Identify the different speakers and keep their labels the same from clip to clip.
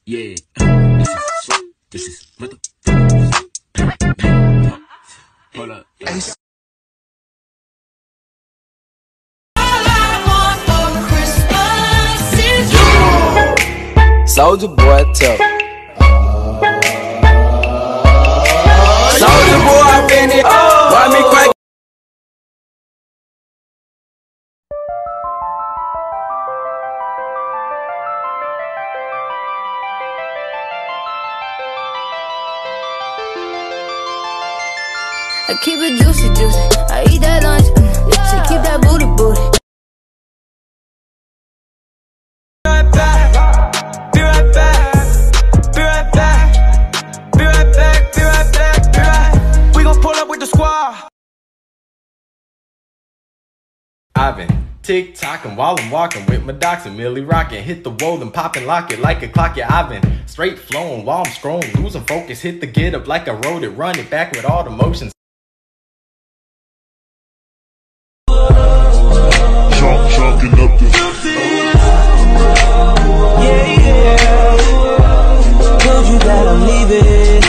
Speaker 1: Yeah, this is mother. Hold up.
Speaker 2: Soulja Boy tough. Soulja Boy up in it. Why me crack?
Speaker 3: I keep it juicy, juicy. I eat that lunch. She keep that booty, booty.
Speaker 4: Be right back. Be right back. Be right back. Be right back. Be right back. Be right. We gon' pull up with the squad.
Speaker 5: I've been tick-tocking while I'm walking with my docs and Millie rocking. Hit the wall and pop and lock it like a clock. Yeah, I've been straight flowing while I'm scrolling, losing focus. Hit the get up like I rode it, run it back with all the motions.
Speaker 6: Chalking up the
Speaker 4: Told you that I'm leaving.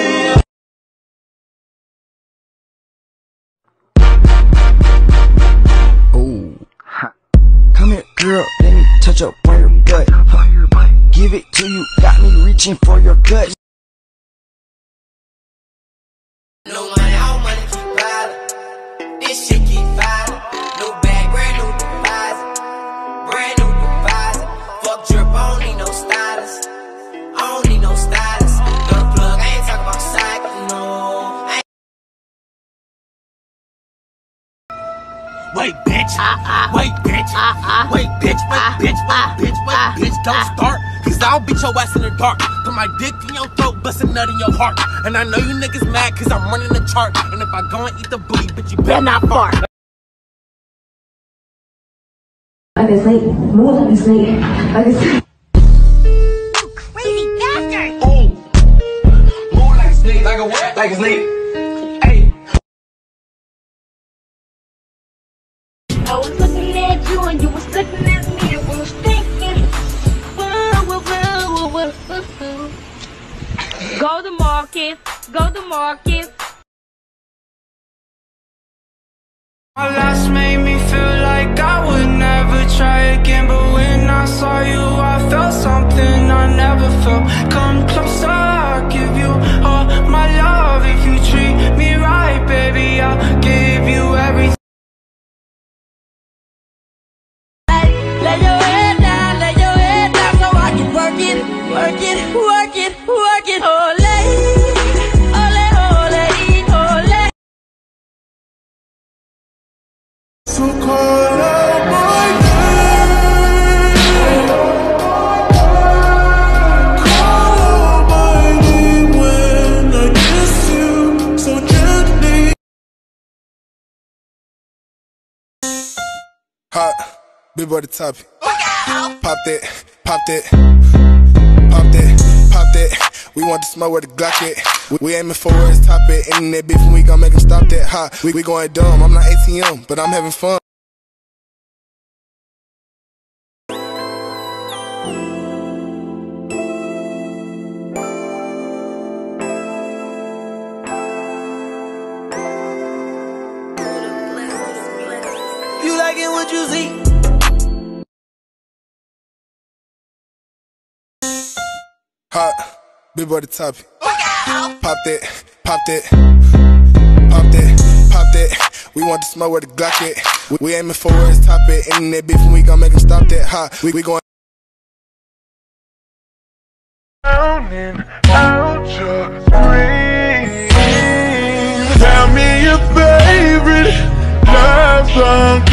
Speaker 7: Ooh, ha. Come here, girl, let me touch up on your butt. Give it to you, got me reaching for your gut.
Speaker 8: No money, all money keep piling. This shit keep filing. New bag, brand new deposit. Brand new deposit. Fuck drip, I don't need no stylist. I don't need no stylist. Gun plug, I ain't talking about cycle, no.
Speaker 1: Wait, bitch. Wait, bitch. Wait, bitch. Wait, bitch. Wait, bitch. Wait, bitch. Don't start. Cause I'll beat your ass in the dark. Put my dick in your throat, bust a nut in your heart. And I know you niggas mad cause I'm running the chart. And if I go and eat the booty, bitch, you better not fart.
Speaker 9: Like a snake, move like a snake, like a snake.
Speaker 8: You crazy bastard!
Speaker 2: Ooh, move like a snake, like a what? Like a snake. Hey.
Speaker 9: I was looking at you and you was looking at me and we was thinking. Go to market, go to market.
Speaker 4: My last made me feel like I would never try again. But when I saw you, I felt something I never felt. Come closer, I'll give you all my love. If you treat me right, baby, I'll give you everything.
Speaker 8: Lay your head down so I can work it, work it, work it, work it. Ole, ole, ole, ole.
Speaker 6: So call out my name. Call out my name when I kiss you so gently. Hot, big boy the topic. Pop that, pop that, pop that, pop that. We want to smoke where the Glock at. We aiming for where it's top at. Internet beef and we gon' make them stop that. Hot, we going dumb. I'm not ATM, but I'm having fun.
Speaker 4: You like it what you see?
Speaker 6: Hot, big boy the topic. Pop that, pop that, pop that, pop that. We want to smoke where the Glock at. We aiming for where it's top at. Internet beef and we gon' make them stop that. Hot, we going drowning out your dreams. Tell me your favorite love song.